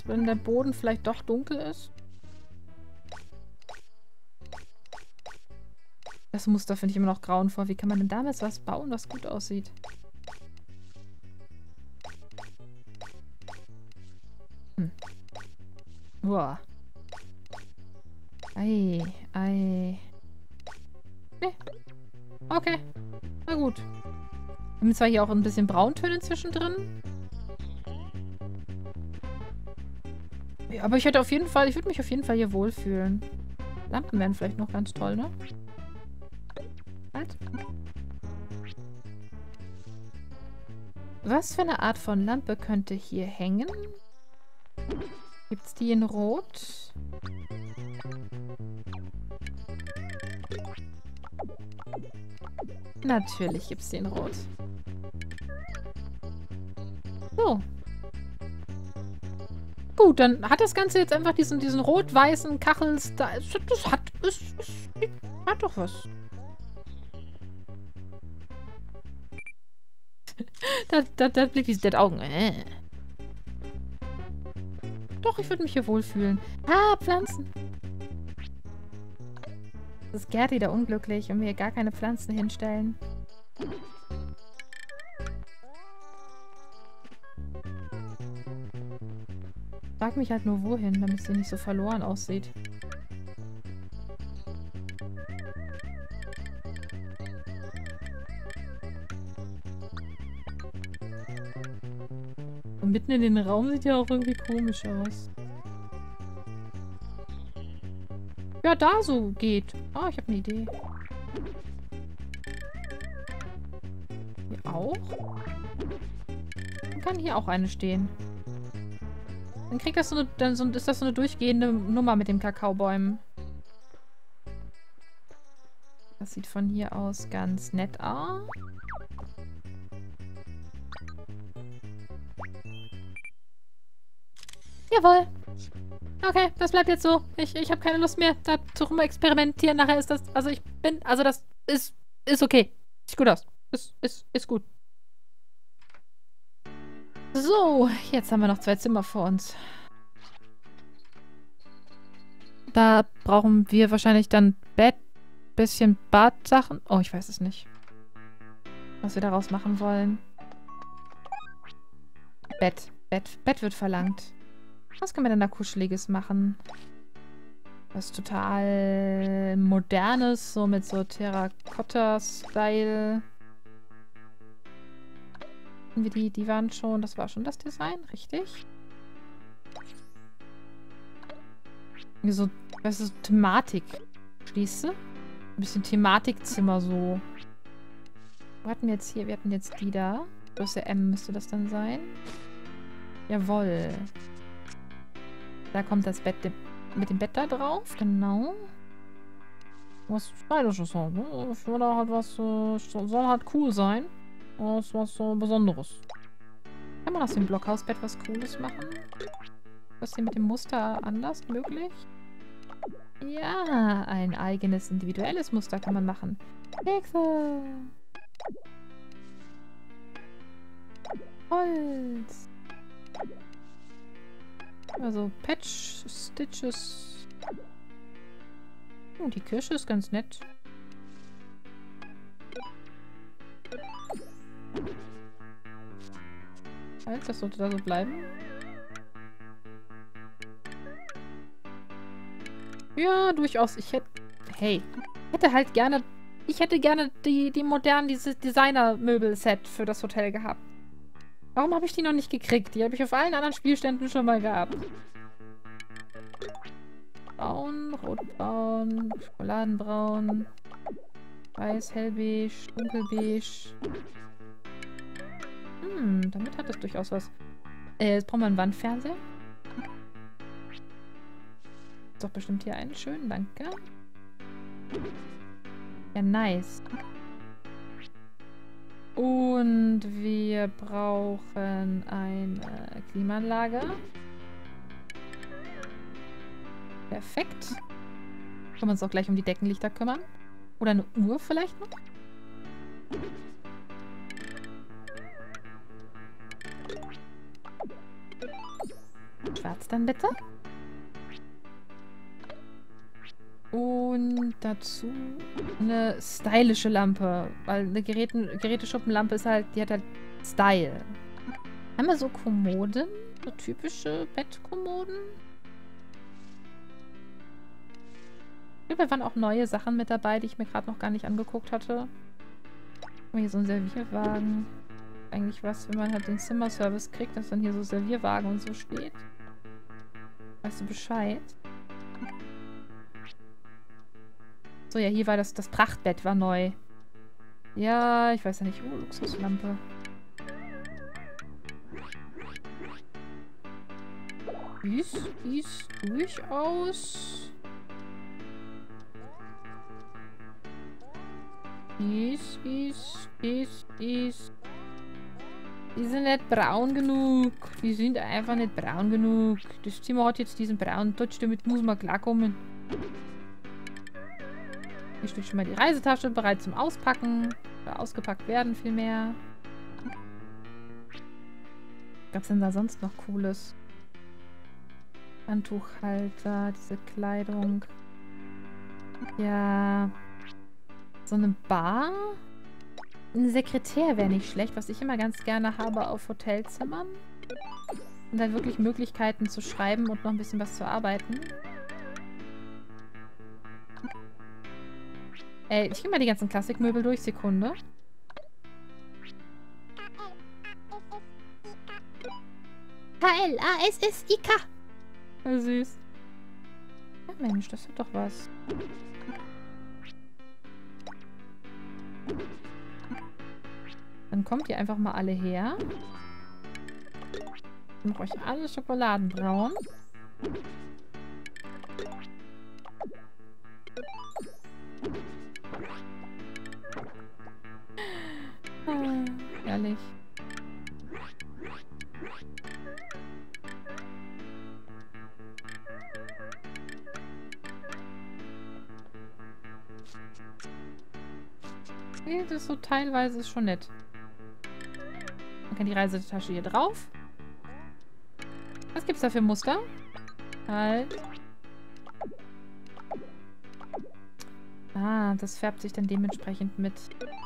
als wenn der Boden vielleicht doch dunkel ist. Das Muster finde ich immer noch grauenvoll. Wie kann man denn damit was bauen, was gut aussieht? Uah. Ei, ei. Nee. Okay. Na gut. Wir haben zwar hier auch ein bisschen Brauntöne zwischendrin. Ja, aber ich würde mich auf jeden Fall hier wohlfühlen. Lampen wären vielleicht noch ganz toll, ne? Halt. Was für eine Art von Lampe könnte hier hängen? Gibt's die in Rot? Natürlich gibt's die in Rot. So. Gut, dann hat das Ganze jetzt einfach diesen rot-weißen Kachel-Style. Das hat doch was. Da blickt diese Dead Augen. Doch, ich würde mich hier wohlfühlen. Ah, Pflanzen. Das ist Gerti da unglücklich und mir gar keine Pflanzen hinstellen. Frag mich halt nur wohin, damit sie nicht so verloren aussieht. Und mitten in den Raum sieht ja auch irgendwie komisch aus. Ja, da so geht. Ah, ich habe eine Idee. Hier auch? Dann kann hier auch eine stehen. Dann kriegt das ist das so eine durchgehende Nummer mit den Kakaobäumen. Das sieht von hier aus ganz nett aus. Jawohl. Okay, das bleibt jetzt so. Ich habe keine Lust mehr, da zu rumexperimentieren. Nachher ist das, das ist okay. Sieht gut aus. Ist gut. So, jetzt haben wir noch 2 Zimmer vor uns. Da brauchen wir wahrscheinlich dann Bett, bisschen Badsachen. Oh, ich weiß es nicht. Was wir daraus machen wollen. Bett wird verlangt. Was können wir denn da Kuscheliges machen? Was total Modernes, so mit so Terrakotta-Style. Die waren schon, das war schon das Design, richtig? So, weißt du, so Thematik. Schließt du? Ein bisschen Thematikzimmer so. Wo hatten wir jetzt hier? Wir hatten jetzt die da. Größe M müsste das dann sein. Jawohl. Da kommt das Bett mit dem Bett da drauf, genau. Was Stylisches halt, ne? Ich würde halt was, soll halt cool sein. Was Besonderes. Kann man aus dem Blockhausbett was Cooles machen? Was hier mit dem Muster anders möglich? Ja, ein eigenes individuelles Muster kann man machen. Hexe! Holz! Also Patch, Stitches. Oh, die Kirsche ist ganz nett. Halt, das sollte da so bleiben. Ja, durchaus. Ich hätte gerne die modernen, dieses Designer-Möbel-Set für das Hotel gehabt. Warum habe ich die noch nicht gekriegt? Die habe ich auf allen anderen Spielständen schon mal gehabt. Braun, rotbraun, schokoladenbraun, weiß, hellbeige, dunkelbeige. Damit hat es durchaus was. Jetzt brauchen wir einen Wandfernseher. Ist doch bestimmt hier einen schönen, danke. Ja, nice. Und wir brauchen eine Klimaanlage. Perfekt. Können wir uns auch gleich um die Deckenlichter kümmern. Oder eine Uhr vielleicht noch? jetzt dann bitte. Und dazu eine stylische Lampe. Weil eine Geräteschuppenlampe ist halt, die hat halt Style. Haben wir so Kommoden? So typische Bettkommoden? Ich glaube, da waren auch neue Sachen mit dabei, die ich mir gerade noch gar nicht angeguckt hatte. Hier so ein Servierwagen. Eigentlich was, wenn man halt den Zimmerservice kriegt, dass dann hier so Servierwagen und so steht. Weißt du Bescheid? So, ja, hier war das Prachtbett war neu. Ja, ich weiß ja nicht. Oh, Luxuslampe. Die ist durchaus... Die sind nicht braun genug. Die sind einfach nicht braun genug. Das Zimmer hat jetzt diesen braunen Touch, damit muss man klarkommen. Hier steht schon mal die Reisetasche, bereit zum Auspacken. Oder ausgepackt werden vielmehr. Was gab's denn da sonst noch Cooles? Handtuchhalter, diese Kleidung. Ja... So eine Bar? Ein Sekretär wäre nicht schlecht, was ich immer ganz gerne habe auf Hotelzimmern. Und dann wirklich Möglichkeiten zu schreiben und noch ein bisschen was zu arbeiten. Ey, ich gehe mal die ganzen Klassikmöbel durch. Sekunde. K-L-A-S-S-I-K. Ja, süß. Ja, Mensch, das hat doch was. Dann kommt ihr einfach mal alle her. Ich mache euch alle schokoladenbraun. Ehrlich. Okay, das ist so teilweise ist schon nett. Man kann die Reisetasche hier drauf. Was gibt's da für Muster? Halt. Ah, das färbt sich dann dementsprechend mit.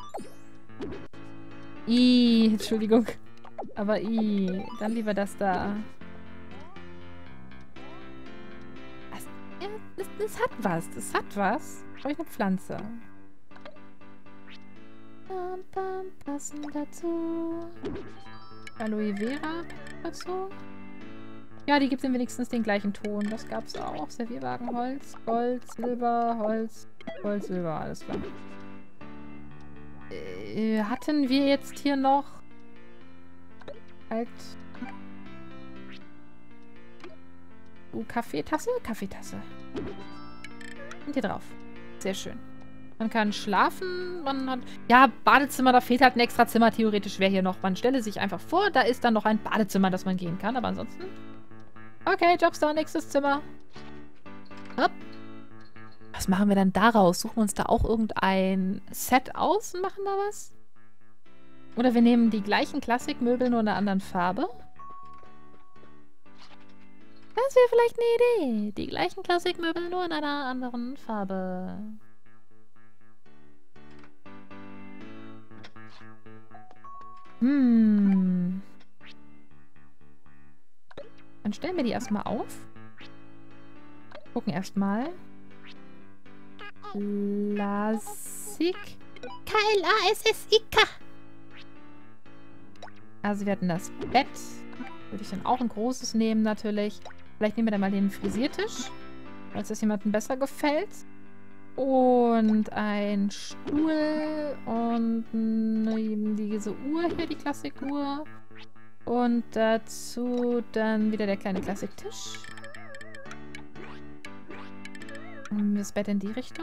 Entschuldigung. Aber dann lieber das da. Das hat was. Das hat was. Brauche ich eine Pflanze. Passen dazu. Aloe Vera dazu. Ja, die gibt es wenigstens den gleichen Ton. Das gab es auch. Servierwagen, Holz, Gold, Silber, Holz, Gold, Silber. Alles klar. Hatten wir jetzt hier noch halt Kaffeetasse? Kaffeetasse. Und hier drauf. Sehr schön. Man kann schlafen, man hat... Ja, Badezimmer, da fehlt halt ein extra Zimmer. Theoretisch wäre hier noch... Man stelle sich einfach vor, da ist dann noch ein Badezimmer, das man gehen kann. Aber ansonsten... Okay, Jobstar, nächstes Zimmer. Hopp. Was machen wir dann daraus? Suchen wir uns da auch irgendein Set aus und machen da was? Oder wir nehmen die gleichen Klassikmöbel, nur in einer anderen Farbe? Das wäre vielleicht eine Idee. Die gleichen Klassikmöbel, nur in einer anderen Farbe. Dann stellen wir die erstmal auf. Gucken erstmal. Klassik. K-L-A-S-S-I-K. Also wir hatten das Bett. Würde ich dann auch ein großes nehmen natürlich. Vielleicht nehmen wir dann mal den Frisiertisch. Falls das jemandem besser gefällt. Und ein Stuhl und diese Uhr hier, die Klassikuhr. Und dazu dann wieder der kleine Klassiktisch. Das Bett in die Richtung.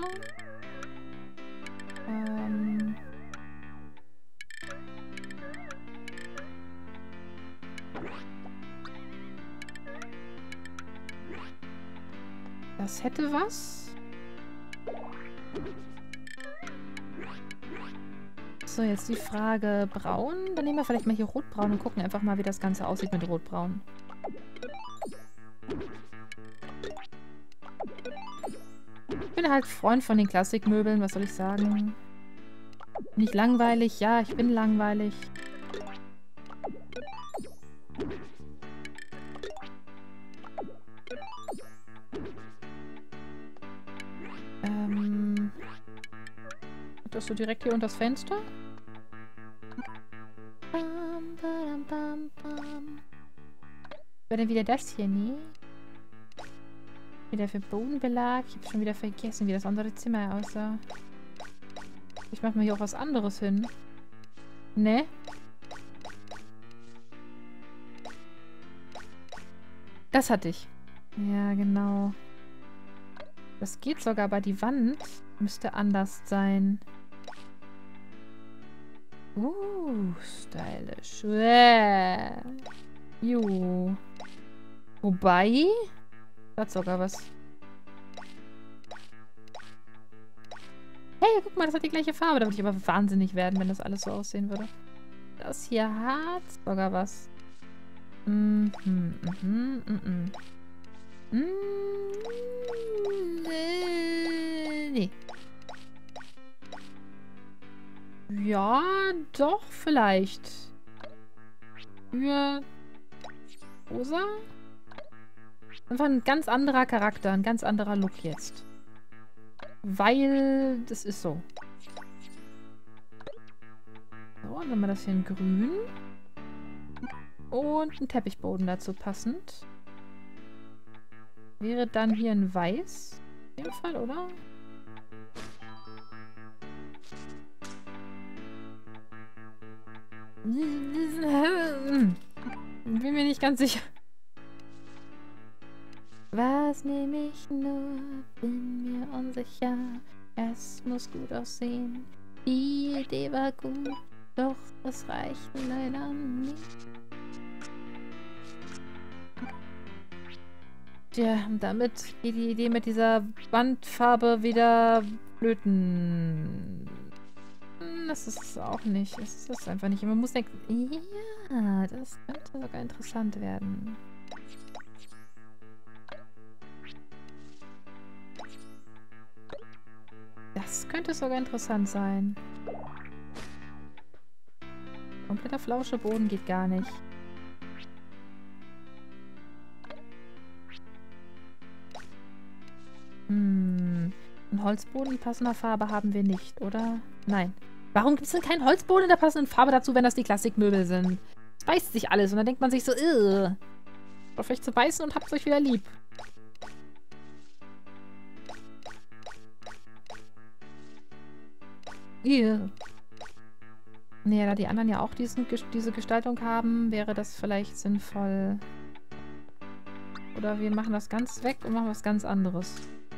Das hätte was. So, jetzt die Frage braun. Dann nehmen wir vielleicht mal hier rotbraun und gucken einfach mal, wie das Ganze aussieht mit rotbraun. bin halt Freund von den Klassikmöbeln, was soll ich sagen? Bin ich langweilig? Ja, ich bin langweilig. Das so direkt hier unter das Fenster? War denn wieder das hier, nee? Wieder für Bodenbelag. Ich habe schon wieder vergessen, wie das andere Zimmer aussah. Ich mache mal hier auch was anderes hin. Ne? Das hatte ich. Ja, genau. Das geht sogar, aber die Wand müsste anders sein. Stylisch. Wobei... Das hat sogar was. Hey, guck mal, das hat die gleiche Farbe. Da würde ich aber wahnsinnig werden, wenn das alles so aussehen würde. Das hier hat sogar was. Nee. Ja, doch, vielleicht. Für rosa? Einfach ein ganz anderer Charakter, ein ganz anderer Look jetzt. Weil das ist so. So, dann haben wir das hier in grün. Und ein Teppichboden dazu passend. Wäre dann hier ein weiß. In dem Fall, oder? Bin mir nicht ganz sicher. Was nehme ich nur? Bin mir unsicher. Es muss gut aussehen. Die Idee war gut, doch es reicht leider nicht. Tja, damit geht die Idee mit dieser Wandfarbe wieder flöten. Das ist es auch nicht. Es ist das einfach nicht. Man muss denken, ja, das könnte sogar interessant werden. Das könnte sogar interessant sein. Kompletter Flauscheboden geht gar nicht. Einen Holzboden in passender Farbe haben wir nicht, oder? Nein. Warum gibt es denn keinen Holzboden in der passenden Farbe dazu, wenn das die Klassikmöbel sind? Es beißt sich alles und dann denkt man sich so, auf euch zu beißen und habt euch wieder lieb. Nee, da die anderen ja auch diese Gestaltung haben, wäre das vielleicht sinnvoll. Oder wir machen das ganz weg und machen was ganz anderes.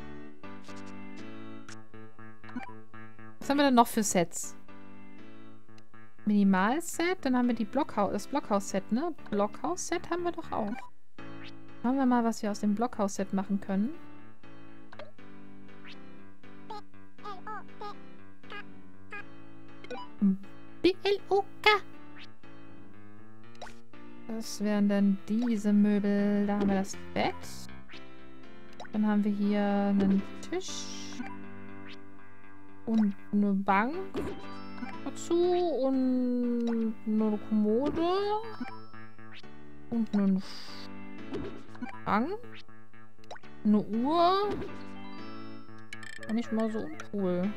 Was haben wir denn noch für Sets? Minimal-Set, dann haben wir das Blockhaus-Set, ne? Blockhaus-Set haben wir doch auch. Schauen wir mal, was wir aus dem Blockhaus-Set machen können. B-L-O-K. Das wären dann diese Möbel. Da haben wir das Bett. Dann haben wir hier einen Tisch. Und eine Bank dazu. Und eine Kommode. Und einen Schrank. Eine Uhr. Nicht mal so cool.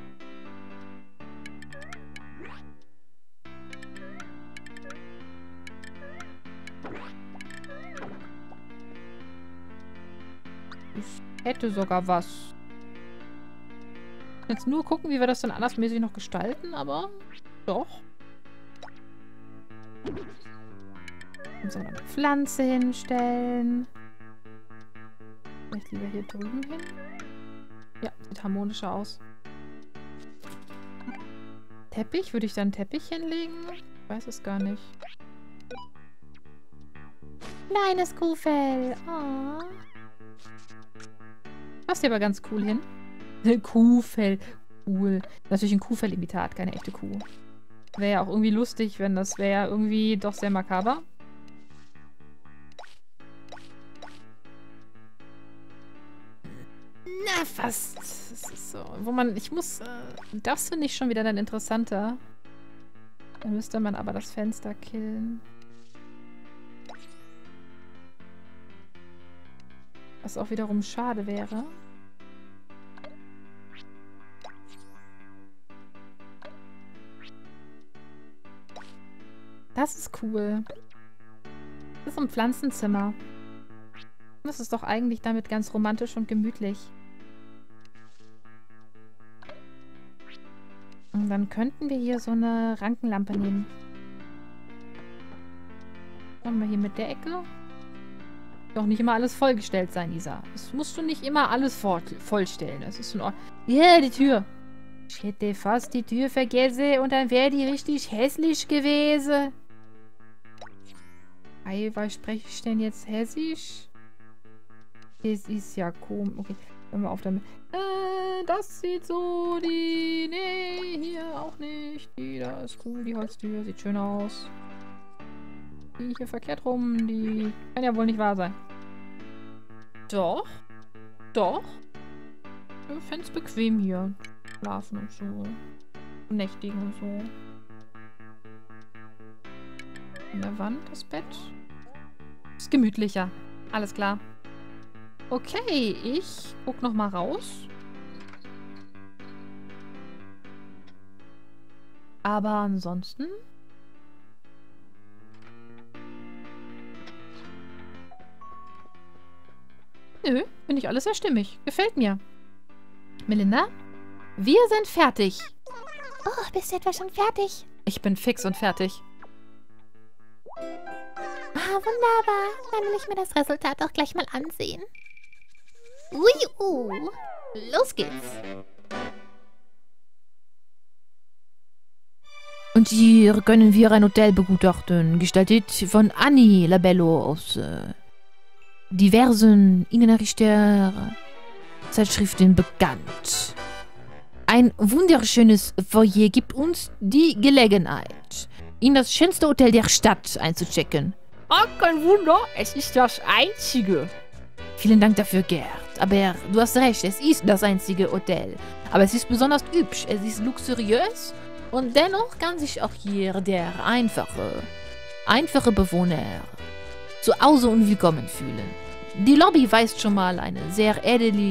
Ich hätte sogar was. Jetzt nur gucken, wie wir das dann andersmäßig noch gestalten, aber doch. Dann sollen wir eine Pflanze hinstellen. Vielleicht lieber hier drüben hin. Ja, sieht harmonischer aus. Teppich? Würde ich da einen Teppich hinlegen? Ich weiß es gar nicht. Kleines Kuhfell. Oh. Passt hier aber ganz cool hin. Kuhfell. Cool. Natürlich ein Kuhfell-Imitat, keine echte Kuh. Wäre ja auch irgendwie lustig, wenn das wäre ja irgendwie doch sehr makaber. fast. Das ist so, wo man, ich muss, das finde ich schon wieder dann interessanter. Dann müsste man aber das Fenster killen. Was auch wiederum schade wäre. Das ist cool. Das ist ein Pflanzenzimmer. Das ist doch eigentlich damit ganz romantisch und gemütlich. Und dann könnten wir hier so eine Rankenlampe nehmen. Machen wir hier mit der Ecke. Doch nicht immer alles vollgestellt sein, Isa. Das musst du nicht immer alles vollstellen. Das ist in Ordnung. Ja, die Tür. Ich hätte fast die Tür vergessen und dann wäre die richtig hässlich gewesen. Ei, was spreche ich denn jetzt hessisch? Das ist ja komisch. Okay, hören wir auf damit. Das sieht so die... Nee, hier auch nicht. Die da ist cool, die Holztür. Sieht schön aus. Die hier verkehrt rum. Die kann ja wohl nicht wahr sein. Doch. Doch. Ich fände es bequem hier. Schlafen und so. Und nächtigen und so. An der Wand das Bett. Ist gemütlicher. Alles klar. Okay, ich guck noch mal raus. Aber ansonsten... Nö, finde ich alles sehr stimmig. Gefällt mir. Melinda? Wir sind fertig. Oh, bist du etwa schon fertig? Ich bin fix und fertig. Ah, wunderbar. Dann will ich mir das Resultat auch gleich mal ansehen. Ui, los geht's. Und hier können wir ein Hotel begutachten, gestaltet von Annie Labello aus diversen Innenrichter-Zeitschriften bekannt. Ein wunderschönes Foyer gibt uns die Gelegenheit, in das schönste Hotel der Stadt einzuchecken. Ah, kein Wunder, es ist das einzige. Vielen Dank dafür, Gerd. Aber du hast recht, es ist das einzige Hotel. Aber es ist besonders hübsch, es ist luxuriös und dennoch kann sich auch hier der einfache Bewohner zu Hause und willkommen fühlen. Die Lobby weist schon mal eine sehr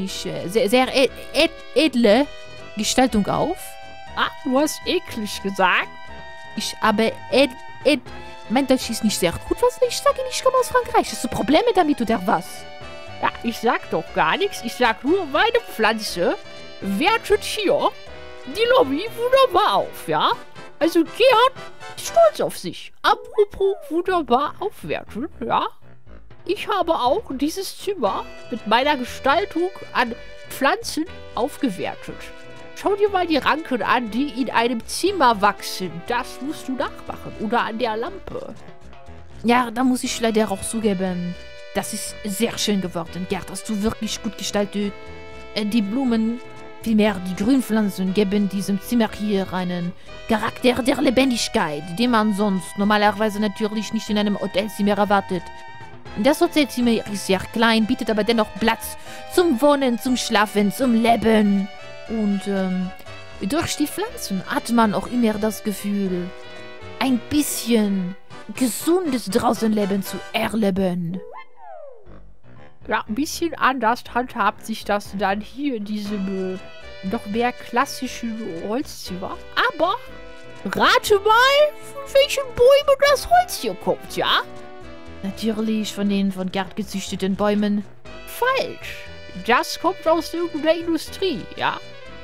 edle Gestaltung auf. Ah, du hast eklig gesagt. Ich habe mein Deutsch ist nicht sehr gut, was ich sage, ich komme aus Frankreich. Hast du Probleme damit oder was? Ja, ich sag doch gar nichts. Ich sag nur, meine Pflanze wertet hier die Lobby wunderbar auf, ja? Also Gerd ist stolz auf sich. Apropos wunderbar aufwerten, ja? Ich habe auch dieses Zimmer mit meiner Gestaltung an Pflanzen aufgewertet. Schau dir mal die Ranken an, die in einem Zimmer wachsen. Das musst du nachmachen. Oder an der Lampe. Ja, da muss ich leider auch zugeben. Das ist sehr schön geworden, Gerd. Hast du wirklich gut gestaltet. Die Blumen, vielmehr die Grünpflanzen, geben diesem Zimmer hier einen Charakter der Lebendigkeit, den man sonst normalerweise natürlich nicht in einem Hotelzimmer erwartet. Das Hotelzimmer ist sehr klein, bietet aber dennoch Platz zum Wohnen, zum Schlafen, zum Leben. Und durch die Pflanzen hat man auch immer das Gefühl, ein bisschen gesundes Draußenleben zu erleben. Ja, ein bisschen anders handhabt sich das dann hier in diesem noch mehr klassischen Holzzimmer. Aber rate mal, von welchen Bäumen das Holz hier kommt, ja? Natürlich von den von Gerd gezüchteten Bäumen. Falsch. Das kommt aus irgendeiner Industrie, ja?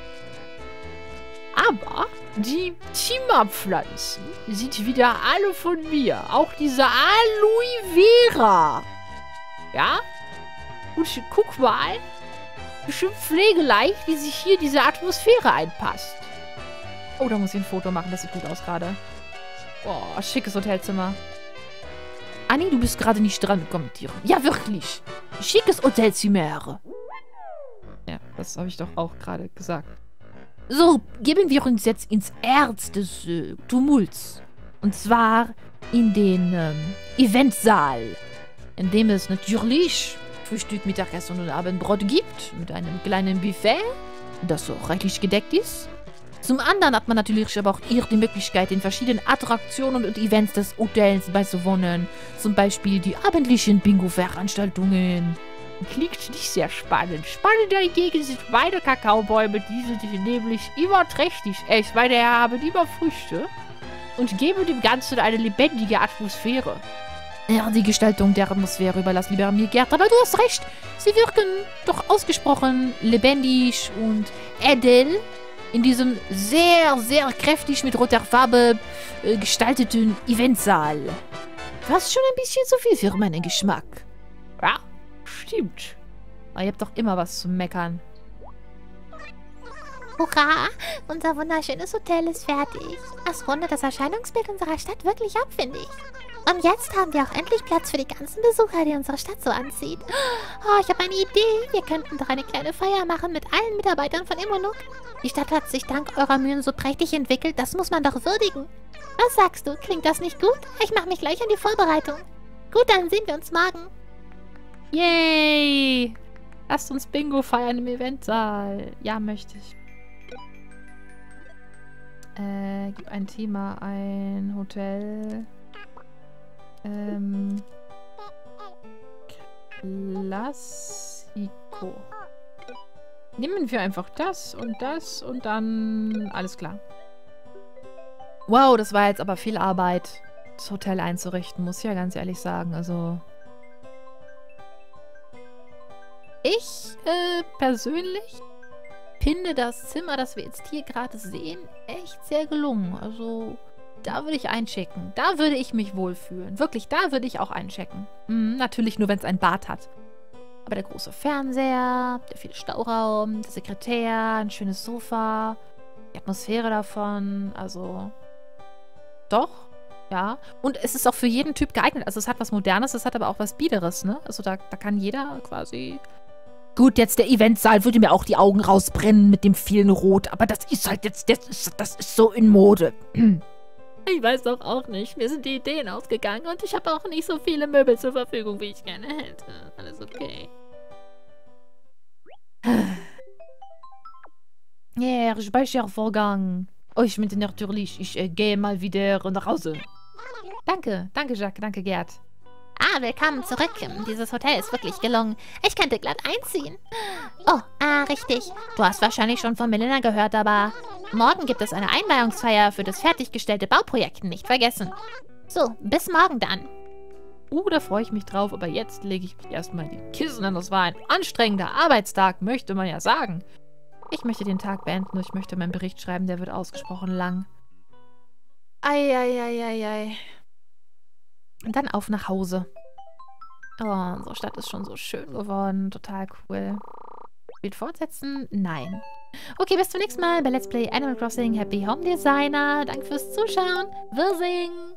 Aber die Zimmerpflanzen sind wieder alle von mir. Auch diese Aloe Vera. Ja? Und guck mal, bestimmt pflegeleicht, wie sich hier diese Atmosphäre einpasst. Oh, da muss ich ein Foto machen. Das sieht gut aus gerade. Oh, schickes Hotelzimmer. Anni, du bist gerade nicht dran mit Kommentieren. Ja, wirklich. Schickes Hotelzimmer. Ja, das habe ich doch auch gerade gesagt. So, geben wir uns jetzt ins Herz des Tumults. Und zwar in den Eventsaal. In dem es natürlich Frühstück, Mittagessen und Abendbrot gibt. Mit einem kleinen Buffet, das so reichlich gedeckt ist. Zum anderen hat man natürlich aber auch hier die Möglichkeit, in verschiedenen Attraktionen und Events des Hotels beizuwohnen. Zum Beispiel die abendlichen Bingo-Veranstaltungen. Klingt nicht sehr spannend. Spannender hingegen sind meine Kakaobäume. Die sind nämlich immer trächtig. Ich meine, er haben immer Früchte und geben dem Ganzen eine lebendige Atmosphäre. Ja, die Gestaltung der Atmosphäre überlass lieber mir, Gerd. Aber du hast recht. Sie wirken doch ausgesprochen lebendig und edel in diesem sehr, sehr kräftig mit roter Farbe gestalteten Eventsaal. Fast schon ein bisschen zu viel für meinen Geschmack. Ja, stimmt. Aber ihr habt doch immer was zu meckern. Hurra! Unser wunderschönes Hotel ist fertig. Es rundet das Erscheinungsbild unserer Stadt wirklich ab, finde ich. Und jetzt haben wir auch endlich Platz für die ganzen Besucher, die unsere Stadt so anzieht. Oh, ich habe eine Idee. Wir könnten doch eine kleine Feier machen mit allen Mitarbeitern von Immonuk. Die Stadt hat sich dank eurer Mühen so prächtig entwickelt, das muss man doch würdigen. Was sagst du? Klingt das nicht gut? Ich mache mich gleich an die Vorbereitung. Gut, dann sehen wir uns morgen. Yay! Lasst uns Bingo feiern im Eventsaal. Ja, möchte ich. Gib ein Thema ein. Hotel. Classico. Nehmen wir einfach das und dann alles klar. Wow, das war jetzt aber viel Arbeit, das Hotel einzurichten, muss ich ja ganz ehrlich sagen. Also ich persönlich finde das Zimmer, das wir jetzt hier gerade sehen, echt sehr gelungen. Also da würde ich einchecken. Da würde ich mich wohlfühlen. Wirklich, da würde ich auch einchecken. Natürlich nur, wenn es ein Bad hat. Aber der große Fernseher, der viele Stauraum, der Sekretär, ein schönes Sofa, die Atmosphäre davon, also doch, ja. Und es ist auch für jeden Typ geeignet. Also es hat was Modernes, es hat aber auch was Biederes, ne? Also da kann jeder quasi... Gut, jetzt der Eventsaal würde mir auch die Augen rausbrennen mit dem vielen Rot, aber das ist halt jetzt, das ist so in Mode. Ich weiß doch auch nicht. Mir sind die Ideen ausgegangen und ich habe auch nicht so viele Möbel zur Verfügung, wie ich gerne hätte. Alles okay. Ja, Speichervorgang. Oh, ich meine natürlich, ich gehe mal wieder nach Hause. Danke, Jacques, danke Gerd. Ah, willkommen zurück. Dieses Hotel ist wirklich gelungen. Ich könnte glatt einziehen. Oh, richtig. Du hast wahrscheinlich schon von Melina gehört, aber morgen gibt es eine Einweihungsfeier für das fertiggestellte Bauprojekt. Nicht vergessen. So, bis morgen dann. Da freue ich mich drauf, aber jetzt lege ich mich erstmal in die Kissen an. Das war ein anstrengender Arbeitstag, möchte man ja sagen. Ich möchte den Tag beenden und ich möchte meinen Bericht schreiben, der wird ausgesprochen lang. Ei. Und dann auf nach Hause. Oh, unsere Stadt ist schon so schön geworden. Total cool. Spielt fortsetzen? Nein. Okay, bis zum nächsten Mal bei Let's Play Animal Crossing Happy Home Designer. Danke fürs Zuschauen. Wirsing!